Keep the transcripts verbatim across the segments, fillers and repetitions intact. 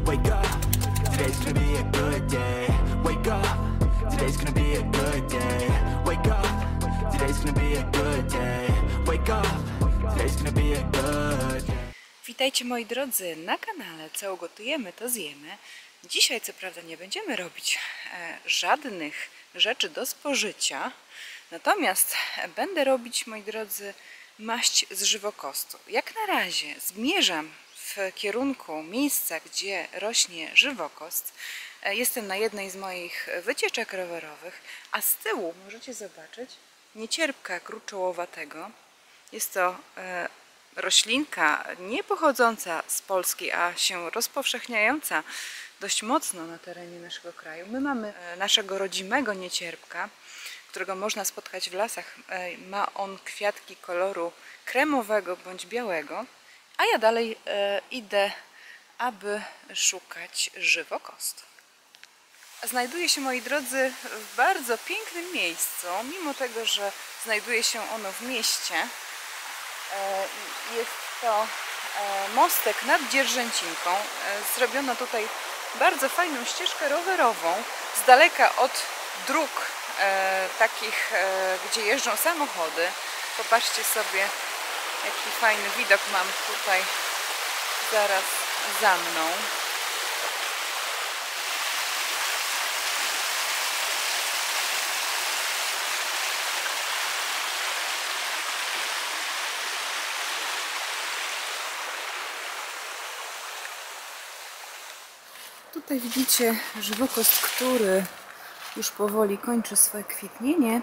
wake up, today's gonna be a good day. Wake up, today's gonna be a good day. Wake up, today's gonna be a good day. Wake up, today's gonna be a good day. Witajcie moi drodzy na kanale Co ugotujemy, to zjemy. Dzisiaj co prawda nie będziemy robić e, żadnych rzeczy do spożycia, natomiast będę robić, moi drodzy, maść z żywokostu. Jak na razie zmierzam w kierunku miejsca, gdzie rośnie żywokost. E, jestem na jednej z moich wycieczek rowerowych, a z tyłu możecie zobaczyć niecierpka kruczołowatego. Jest to e, roślinka nie pochodząca z Polski, a się rozpowszechniająca dość mocno na terenie naszego kraju. My mamy naszego rodzimego niecierpka, którego można spotkać w lasach. Ma on kwiatki koloru kremowego bądź białego, a ja dalej e, idę, aby szukać żywokostu. Znajduję się, moi drodzy, w bardzo pięknym miejscu, mimo tego, że znajduje się ono w mieście. Jest to mostek nad Dzierżęcinką. Zrobiono tutaj bardzo fajną ścieżkę rowerową z daleka od dróg takich, gdzie jeżdżą samochody. Popatrzcie sobie, jaki fajny widok mam tutaj zaraz za mną. Tutaj widzicie żywokost, który już powoli kończy swoje kwitnienie.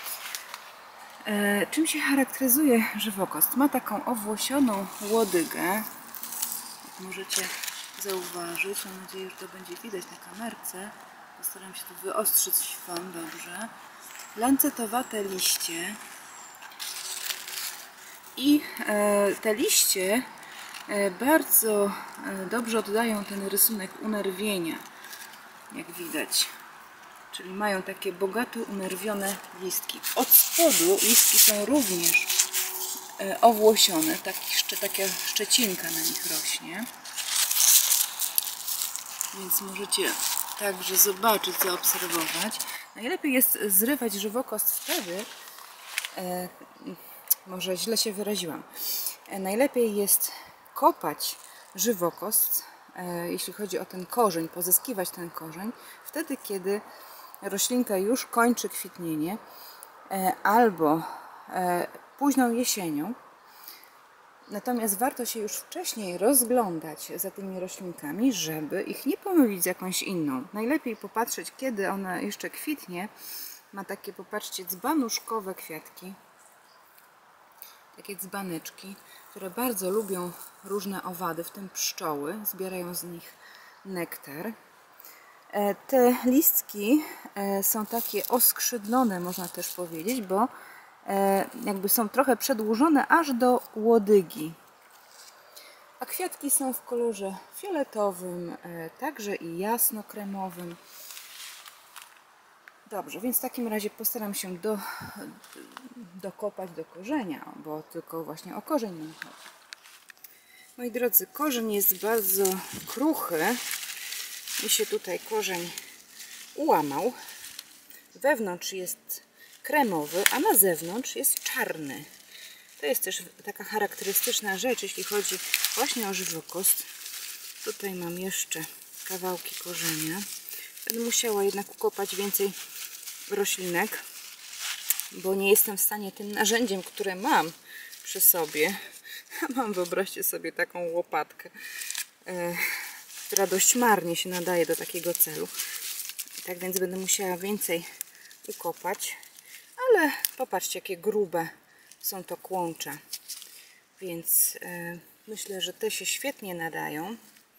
E, czym się charakteryzuje żywokost? Ma taką owłosioną łodygę, jak możecie zauważyć. Mam nadzieję, że to będzie widać na kamerce. Postaram się to wyostrzyć Wam dobrze. Lancetowate liście. I e, te liście bardzo dobrze oddają ten rysunek unerwienia, jak widać. Czyli mają takie bogato unerwione listki. Od spodu listki są również owłosione, tak, jeszcze taka szczecinka na nich rośnie. Więc możecie także zobaczyć, zaobserwować. Najlepiej jest zrywać żywokost wtedy, e, może źle się wyraziłam, e, najlepiej jest kopać żywokost, e, jeśli chodzi o ten korzeń, pozyskiwać ten korzeń, wtedy kiedy roślinka już kończy kwitnienie, e, albo e, późną jesienią. Natomiast warto się już wcześniej rozglądać za tymi roślinkami, żeby ich nie pomylić z jakąś inną. Najlepiej popatrzeć, kiedy ona jeszcze kwitnie. Ma takie, popatrzcie, dzbanuszkowe kwiatki. Takie dzbaneczki, które bardzo lubią różne owady, w tym pszczoły. Zbierają z nich nektar. Te listki są takie oskrzydlone, można też powiedzieć, bo jakby są trochę przedłużone aż do łodygi. A kwiatki są w kolorze fioletowym, także i jasno-kremowym. Dobrze, więc w takim razie postaram się do, dokopać do korzenia, bo tylko właśnie o korzeń nam chodzi. Moi drodzy, korzeń jest bardzo kruchy. Mi się tutaj korzeń ułamał. Wewnątrz jest kremowy, a na zewnątrz jest czarny. To jest też taka charakterystyczna rzecz, jeśli chodzi właśnie o żywokost. Tutaj mam jeszcze kawałki korzenia. Będę musiała jednak ukopać więcej roślinek, bo nie jestem w stanie tym narzędziem, które mam przy sobie, mam, wyobraźcie sobie, taką łopatkę, e, która dość marnie się nadaje do takiego celu. Tak więc będę musiała więcej ukopać, ale popatrzcie, jakie grube są to kłącze, więc e, myślę, że te się świetnie nadają.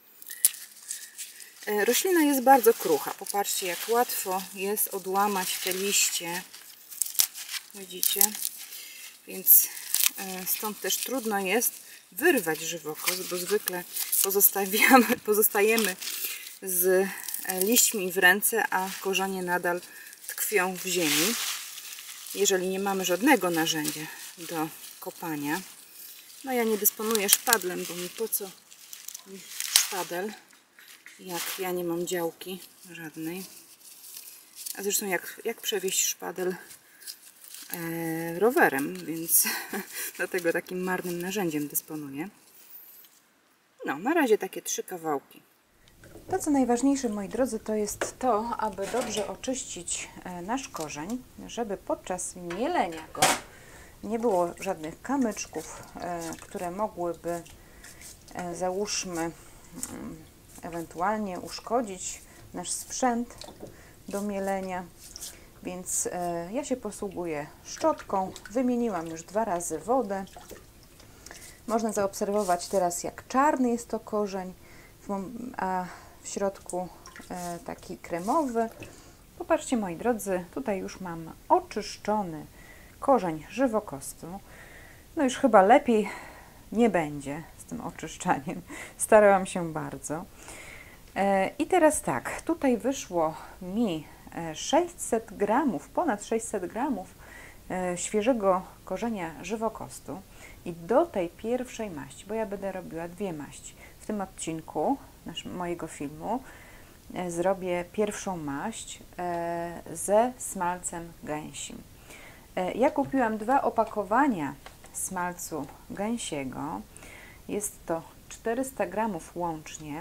Roślina jest bardzo krucha. Popatrzcie, jak łatwo jest odłamać te liście. Widzicie? Więc stąd też trudno jest wyrwać żywokost, bo zwykle pozostawiamy, pozostajemy z liśćmi w ręce, a korzenie nadal tkwią w ziemi. Jeżeli nie mamy żadnego narzędzia do kopania. No ja nie dysponuję szpadlem, bo mi po co mi szpadel? jak ja nie mam działki żadnej. A zresztą jak, jak przewieźć szpadel e, rowerem, więc dlatego takim marnym narzędziem dysponuję. No, na razie takie trzy kawałki. To, co najważniejsze, moi drodzy, to jest to, aby dobrze oczyścić nasz korzeń, żeby podczas mielenia go nie było żadnych kamyczków, które mogłyby, załóżmy, ewentualnie uszkodzić nasz sprzęt do mielenia. Więc ja się posługuję szczotką. Wymieniłam już dwa razy wodę. Można zaobserwować teraz, jak czarny jest to korzeń, a w środku e, taki kremowy. Popatrzcie, moi drodzy, tutaj już mam oczyszczony korzeń żywokostu. No już chyba lepiej nie będzie z tym oczyszczaniem. Starałam się bardzo. E, I teraz tak, tutaj wyszło mi sześćset gramów, ponad sześćset gramów e, świeżego korzenia żywokostu. I do tej pierwszej maści, bo ja będę robiła dwie maści. W tym odcinku nasz, mojego filmu e, zrobię pierwszą maść e, ze smalcem gęsim. E, ja kupiłam dwa opakowania smalcu gęsiego. Jest to czterysta gramów łącznie,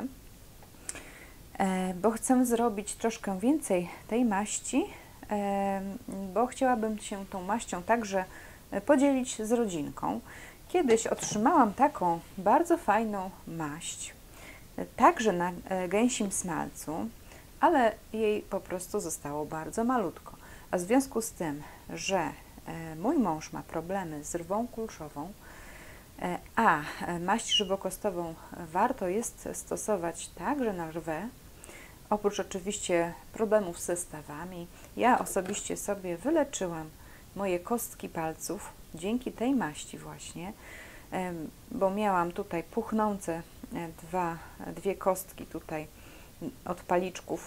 e, bo chcę zrobić troszkę więcej tej maści, e, bo chciałabym się tą maścią także podzielić z rodzinką. Kiedyś otrzymałam taką bardzo fajną maść, także na gęsim smalcu, ale jej po prostu zostało bardzo malutko. A w związku z tym, że mój mąż ma problemy z rwą kulszową, a maść żywokostową warto jest stosować także na rwę, oprócz oczywiście problemów ze stawami, ja osobiście sobie wyleczyłam moje kostki palców dzięki tej maści właśnie, bo miałam tutaj puchnące dwa, dwie kostki tutaj od paliczków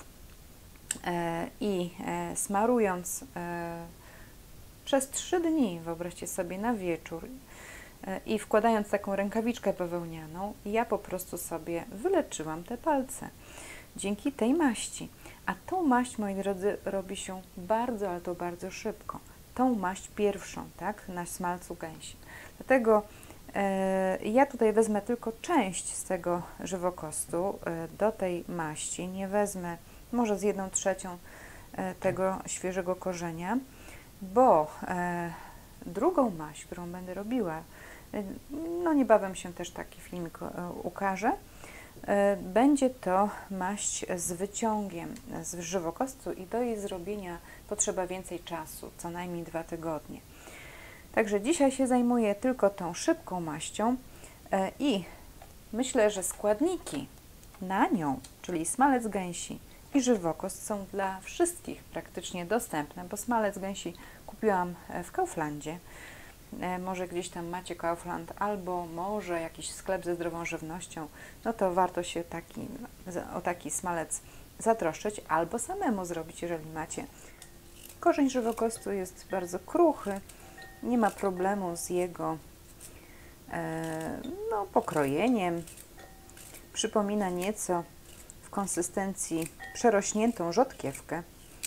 i smarując przez trzy dni, wyobraźcie sobie, na wieczór i wkładając taką rękawiczkę bawełnianą, ja po prostu sobie wyleczyłam te palce dzięki tej maści. A tą maść, moi drodzy, robi się bardzo, ale to bardzo szybko. Tą maść pierwszą, tak, na smalcu gęsim. Dlatego e, ja tutaj wezmę tylko część z tego żywokostu e, do tej maści. Nie wezmę może z jedną trzecią e, tego świeżego korzenia, bo e, drugą maść, którą będę robiła, e, no niebawem się też taki filmik e, ukaże, e, będzie to maść z wyciągiem z żywokostu i do jej zrobienia potrzeba więcej czasu, co najmniej dwa tygodnie. Także dzisiaj się zajmuję tylko tą szybką maścią e, i myślę, że składniki na nią, czyli smalec gęsi i żywokost, są dla wszystkich praktycznie dostępne, bo smalec gęsi kupiłam w Kauflandzie. E, może gdzieś tam macie Kaufland, albo może jakiś sklep ze zdrową żywnością, no to warto się taki, o taki smalec zatroszczyć, albo samemu zrobić, jeżeli macie. Korzeń żywokostu jest bardzo kruchy, nie ma problemu z jego e, no, pokrojeniem. Przypomina nieco w konsystencji przerośniętą rzodkiewkę.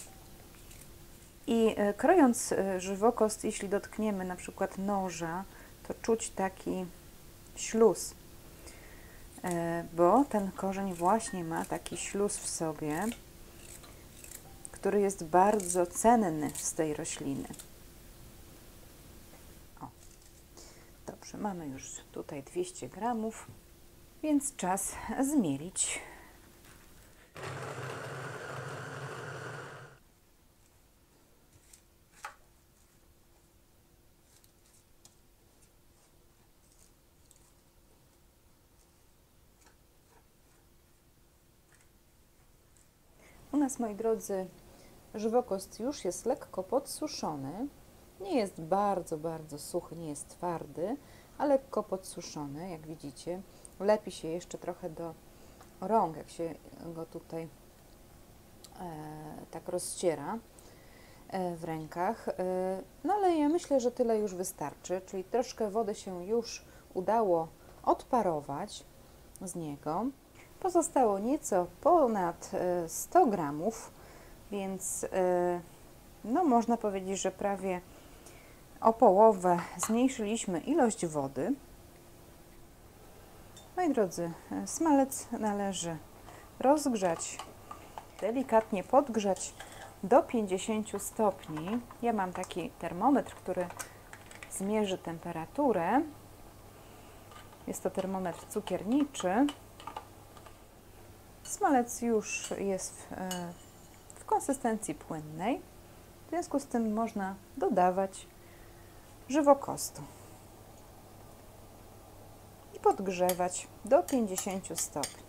I e, krojąc e, żywokost, jeśli dotkniemy na przykład noża, to czuć taki śluz, e, bo ten korzeń właśnie ma taki śluz w sobie, który jest bardzo cenny z tej rośliny. O. Dobrze, mamy już tutaj dwieście gramów, więc czas zmielić. U nas, moi drodzy, żywokost już jest lekko podsuszony. Nie jest bardzo, bardzo suchy, nie jest twardy, a lekko podsuszony, jak widzicie. Lepi się jeszcze trochę do rąk, jak się go tutaj e, tak rozciera e, w rękach. E, no ale ja myślę, że tyle już wystarczy, czyli troszkę wody się już udało odparować z niego. Pozostało nieco ponad sto gramów, więc no można powiedzieć, że prawie o połowę zmniejszyliśmy ilość wody. Moi drodzy, smalec należy rozgrzać, delikatnie podgrzać do pięćdziesięciu stopni. Ja mam taki termometr, który zmierzy temperaturę. Jest to termometr cukierniczy. Smalec już jest w, w konsystencji płynnej, w związku z tym można dodawać żywokostу i podgrzewać do pięćdziesięciu stopni.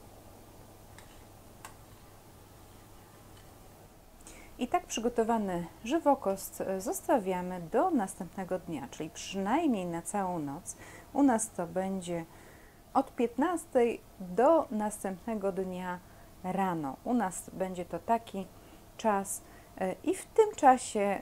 I tak przygotowany żywokost zostawiamy do następnego dnia, czyli przynajmniej na całą noc. U nas to będzie od piętnastej do następnego dnia rano. U nas będzie to taki czas i w tym czasie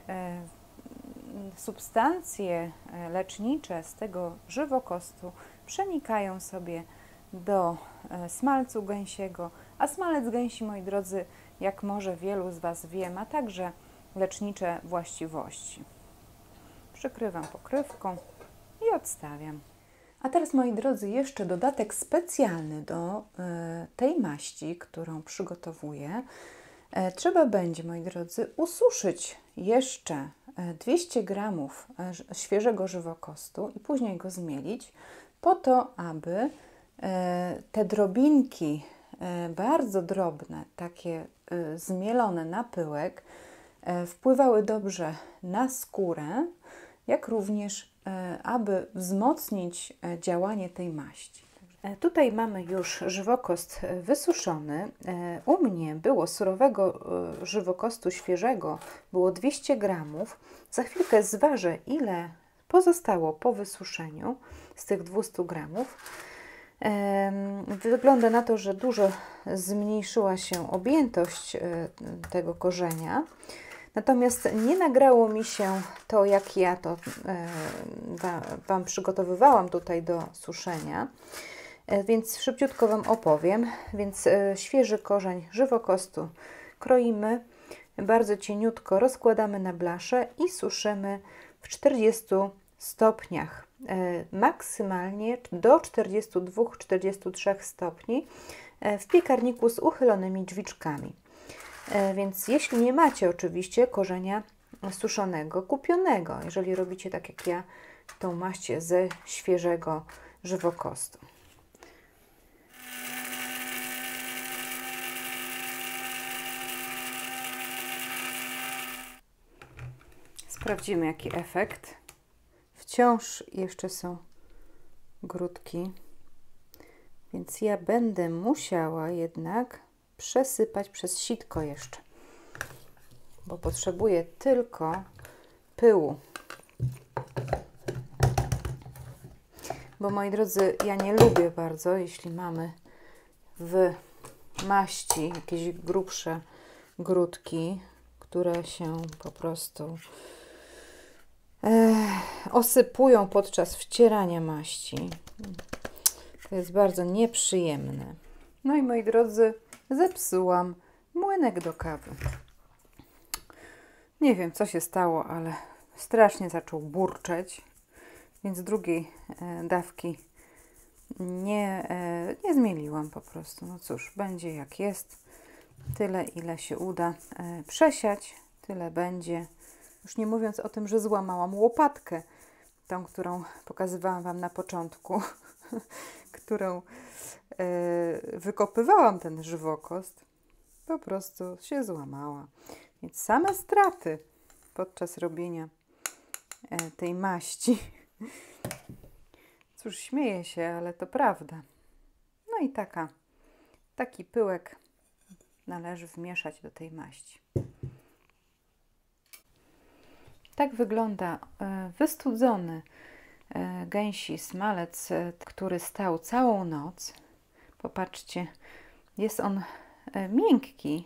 substancje lecznicze z tego żywokostu przenikają sobie do smalcu gęsiego, a smalec gęsi, moi drodzy, jak może wielu z Was wie, ma także lecznicze właściwości. Przykrywam pokrywką i odstawiam. A teraz, moi drodzy, jeszcze dodatek specjalny do y, tej maści, którą przygotowuję. E, trzeba będzie, moi drodzy, ususzyć jeszcze dwieście gramów świeżego żywokostu i później go zmielić, po to, aby y, te drobinki, y, bardzo drobne, takie y, zmielone na pyłek, y, wpływały dobrze na skórę, jak również aby wzmocnić działanie tej maści. Tutaj mamy już żywokost wysuszony. U mnie było surowego żywokostu świeżego, było dwieście gramów. Za chwilkę zważę, ile pozostało po wysuszeniu z tych dwustu gramów. Wygląda na to, że dużo zmniejszyła się objętość tego korzenia. Natomiast nie nagrało mi się to, jak ja to e, Wam przygotowywałam tutaj do suszenia, e, więc szybciutko Wam opowiem. Więc e, świeży korzeń żywokostu kroimy, bardzo cieniutko rozkładamy na blaszę i suszymy w czterdziestu stopniach, e, maksymalnie do czterdziestu dwóch do czterdziestu trzech stopni e, w piekarniku z uchylonymi drzwiczkami. Więc jeśli nie macie oczywiście korzenia suszonego, kupionego, jeżeli robicie tak jak ja, tą maść ze świeżego żywokostu. Sprawdzimy, jaki efekt. Wciąż jeszcze są grudki, więc ja będę musiała jednak przesypać przez sitko jeszcze, bo potrzebuję tylko pyłu. Bo, moi drodzy, ja nie lubię bardzo, jeśli mamy w maści jakieś grubsze grudki, które się po prostu e, osypują podczas wcierania maści. To jest bardzo nieprzyjemne. No i, moi drodzy, zepsułam młynek do kawy. Nie wiem, co się stało, ale strasznie zaczął burczeć, więc drugiej e, dawki nie, e, nie zmieliłam po prostu. No cóż, będzie jak jest. Tyle, ile się uda e, przesiać, tyle będzie. Już nie mówiąc o tym, że złamałam łopatkę, tą, którą pokazywałam Wam na początku, którą e, wykopywałam ten żywokost, po prostu się złamała. Więc same straty podczas robienia e, tej maści. Cóż, śmieję się, ale to prawda. No i taka, taki pyłek należy wmieszać do tej maści. Tak wygląda e, wystudzony e, gęsi smalec, e, który stał całą noc. Popatrzcie, jest on e, miękki.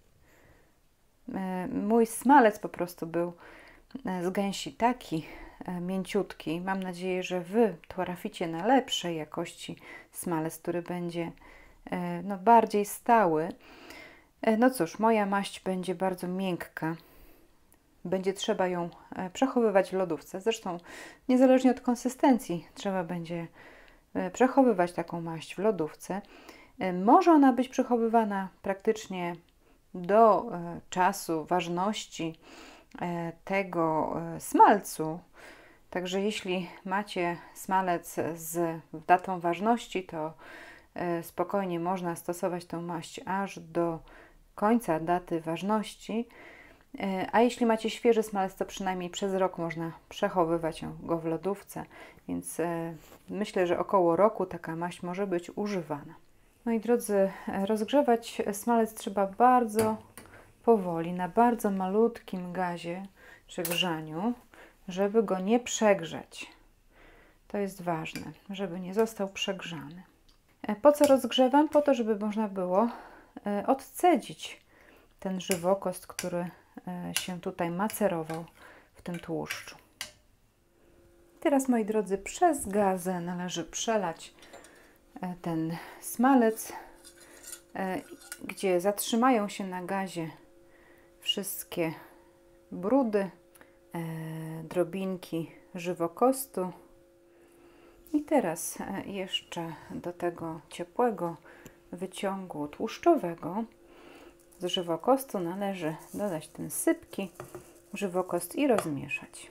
E, mój smalec po prostu był e, z gęsi taki e, mięciutki. Mam nadzieję, że Wy traficie na lepszej jakości smalec, który będzie no, bardziej stały. No cóż, moja maść będzie bardzo miękka. Będzie trzeba ją przechowywać w lodówce. Zresztą niezależnie od konsystencji trzeba będzie przechowywać taką maść w lodówce. Może ona być przechowywana praktycznie do czasu ważności tego smalcu. Także jeśli macie smalec z datą ważności, to spokojnie można stosować tą maść aż do końca daty ważności. A jeśli macie świeży smalec, to przynajmniej przez rok można przechowywać go w lodówce. Więc myślę, że około roku taka maść może być używana. Moi drodzy, rozgrzewać smalec trzeba bardzo powoli, na bardzo malutkim gazie czy grzaniu, żeby go nie przegrzać. To jest ważne, żeby nie został przegrzany. Po co rozgrzewam? Po to, żeby można było odcedzić ten żywokost, który się tutaj macerował w tym tłuszczu. Teraz, moi drodzy, przez gazę należy przelać ten smalec, gdzie zatrzymają się na gazie wszystkie brudy, drobinki żywokostu. I teraz jeszcze do tego ciepłego wyciągu tłuszczowego z żywokostu należy dodać ten sypki żywokost i rozmieszać.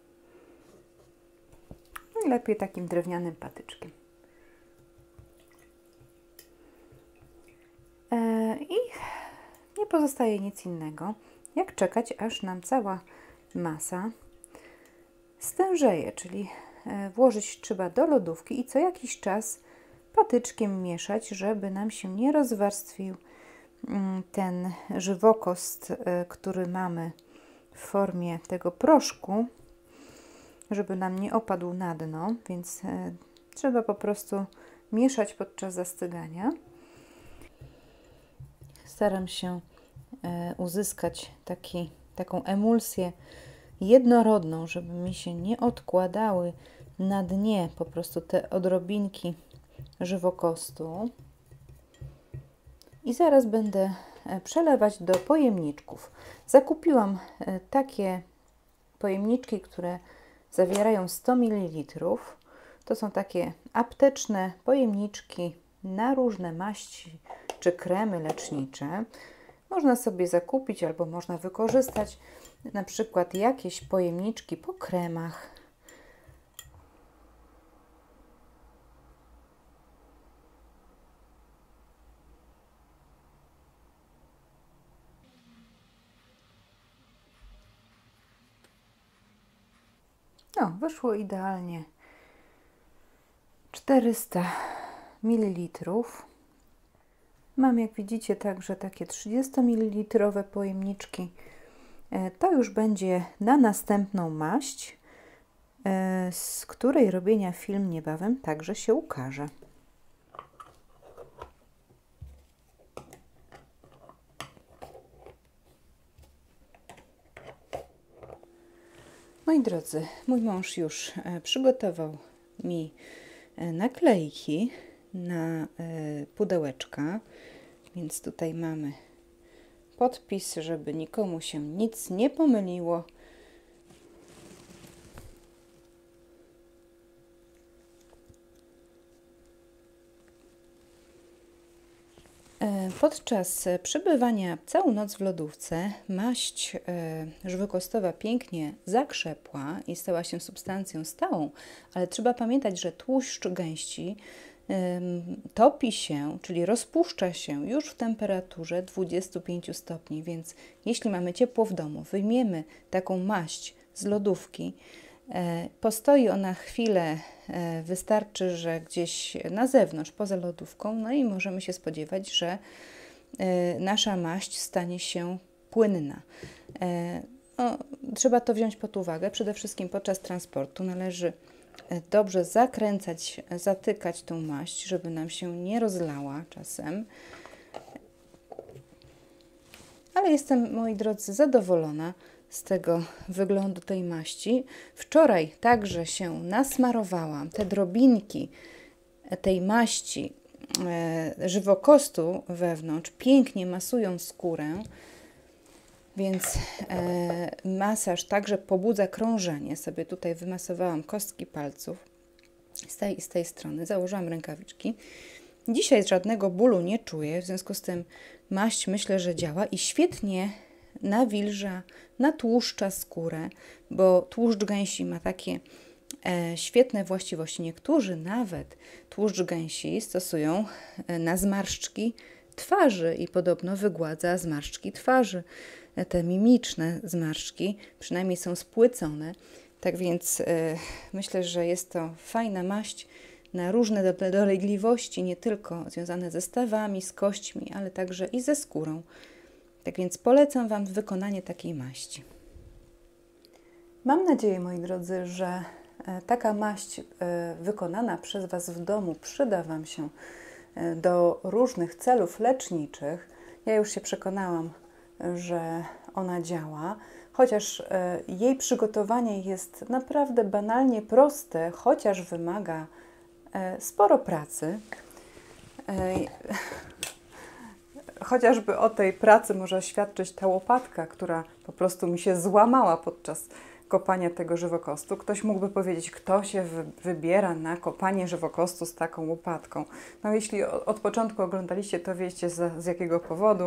I lepiej takim drewnianym patyczkiem. I nie pozostaje nic innego, jak czekać, aż nam cała masa stężeje, czyli włożyć trzeba do lodówki i co jakiś czas patyczkiem mieszać, żeby nam się nie rozwarstwił ten żywokost, który mamy w formie tego proszku, żeby nam nie opadł na dno, więc trzeba po prostu mieszać podczas zastygania. Staram się uzyskać taki, taką emulsję jednorodną, żeby mi się nie odkładały na dnie po prostu te odrobinki żywokostu. I zaraz będę przelewać do pojemniczków. Zakupiłam takie pojemniczki, które zawierają sto mililitrów. To są takie apteczne pojemniczki na różne maści czy kremy lecznicze. Można sobie zakupić albo można wykorzystać na przykład jakieś pojemniczki po kremach. No, wyszło idealnie czterysta mililitrów. Mam, jak widzicie, także takie trzydziestomililitrowe pojemniczki. To już będzie na następną maść, z której robienia film niebawem także się ukaże. Moi drodzy, mój mąż już przygotował mi naklejki na pudełeczka, więc tutaj mamy podpis, żeby nikomu się nic nie pomyliło. Podczas przebywania całą noc w lodówce maść żywokostowa pięknie zakrzepła i stała się substancją stałą, ale trzeba pamiętać, że tłuszcz gęści topi się, czyli rozpuszcza się już w temperaturze dwudziestu pięciu stopni, więc jeśli mamy ciepło w domu, wyjmiemy taką maść z lodówki, postoi ona chwilę, wystarczy, że gdzieś na zewnątrz, poza lodówką, no i możemy się spodziewać, że nasza maść stanie się płynna. No, trzeba to wziąć pod uwagę. Przede wszystkim podczas transportu należy dobrze zakręcać, zatykać tą maść, żeby nam się nie rozlała czasem. Ale jestem, moi drodzy, zadowolona z tego wyglądu tej maści. Wczoraj także się nasmarowałam. Te drobinki tej maści e, żywokostu wewnątrz pięknie masują skórę, więc e, masaż także pobudza krążenie. Sobie tutaj wymasowałam kostki palców z tej i z tej strony, założyłam rękawiczki. Dzisiaj żadnego bólu nie czuję, w związku z tym maść myślę, że działa i świetnie nawilża, natłuszcza skórę, bo tłuszcz gęsi ma takie e, świetne właściwości. Niektórzy nawet tłuszcz gęsi stosują e, na zmarszczki twarzy i podobno wygładza zmarszczki twarzy. E, te mimiczne zmarszczki przynajmniej są spłycone. Tak więc e, myślę, że jest to fajna maść na różne dolegliwości, nie tylko związane ze stawami, z kośćmi, ale także i ze skórą. Tak więc polecam Wam wykonanie takiej maści. Mam nadzieję, moi drodzy, że taka maść wykonana przez Was w domu przyda Wam się do różnych celów leczniczych. Ja już się przekonałam, że ona działa, chociaż jej przygotowanie jest naprawdę banalnie proste, chociaż wymaga sporo pracy. Chociażby o tej pracy może świadczyć ta łopatka, która po prostu mi się złamała podczas kopania tego żywokostu. Ktoś mógłby powiedzieć, kto się wy wybiera na kopanie żywokostu z taką łopatką. No jeśli od początku oglądaliście, to wiecie z, z jakiego powodu.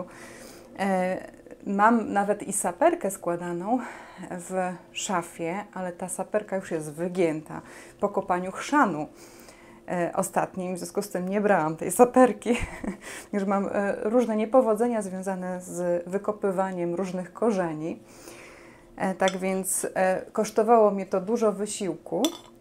E, mam nawet i saperkę składaną w szafie, ale ta saperka już jest wygięta po kopaniu chrzanu ostatnim, w związku z tym nie brałam tej saperki. Już mam różne niepowodzenia związane z wykopywaniem różnych korzeni. Tak więc kosztowało mnie to dużo wysiłku,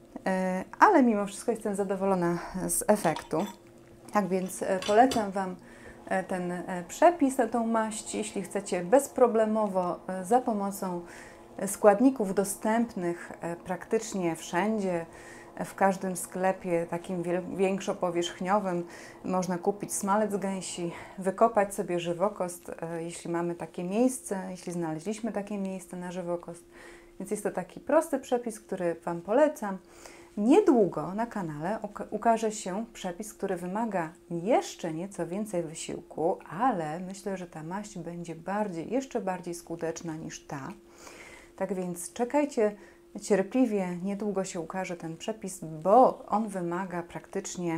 ale mimo wszystko jestem zadowolona z efektu. Tak więc polecam Wam ten przepis na tą maść, jeśli chcecie bezproblemowo za pomocą składników dostępnych praktycznie wszędzie, w każdym sklepie takim większopowierzchniowym można kupić smalec gęsi, wykopać sobie żywokost, jeśli mamy takie miejsce, jeśli znaleźliśmy takie miejsce na żywokost. Więc jest to taki prosty przepis, który Wam polecam. Niedługo na kanale ukaże się przepis, który wymaga jeszcze nieco więcej wysiłku, ale myślę, że ta maść będzie bardziej, jeszcze bardziej skuteczna niż ta. Tak więc czekajcie cierpliwie, niedługo się ukaże ten przepis, bo on wymaga praktycznie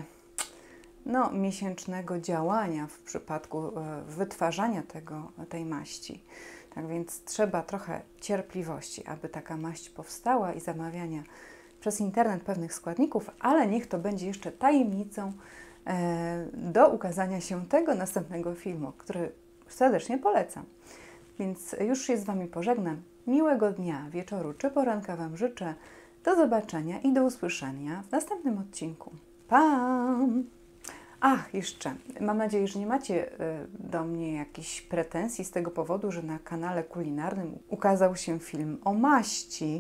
no, miesięcznego działania w przypadku e, wytwarzania tego, tej maści. Tak więc trzeba trochę cierpliwości, aby taka maść powstała i zamawiania przez internet pewnych składników, ale niech to będzie jeszcze tajemnicą e, do ukazania się tego następnego filmu, który serdecznie polecam. Więc już się z Wami pożegnam. Miłego dnia, wieczoru czy poranka Wam życzę. Do zobaczenia i do usłyszenia w następnym odcinku. Pa! Ach, jeszcze, mam nadzieję, że nie macie do mnie jakichś pretensji z tego powodu, że na kanale kulinarnym ukazał się film o maści.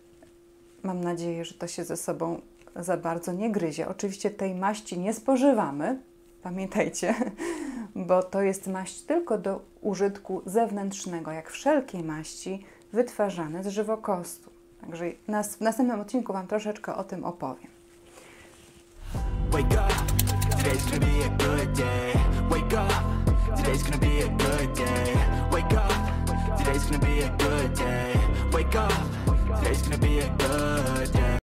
Mam nadzieję, że to się ze sobą za bardzo nie gryzie. Oczywiście tej maści nie spożywamy, pamiętajcie, bo to jest maść tylko do użytku zewnętrznego, jak wszelkie maści wytwarzane z żywokostu. Także w następnym odcinku Wam troszeczkę o tym opowiem. Wake up, today's gonna be a good day. Wake up, today's gonna be a good day. Wake up, today's gonna be a good day. Wake up, today's gonna be a good day.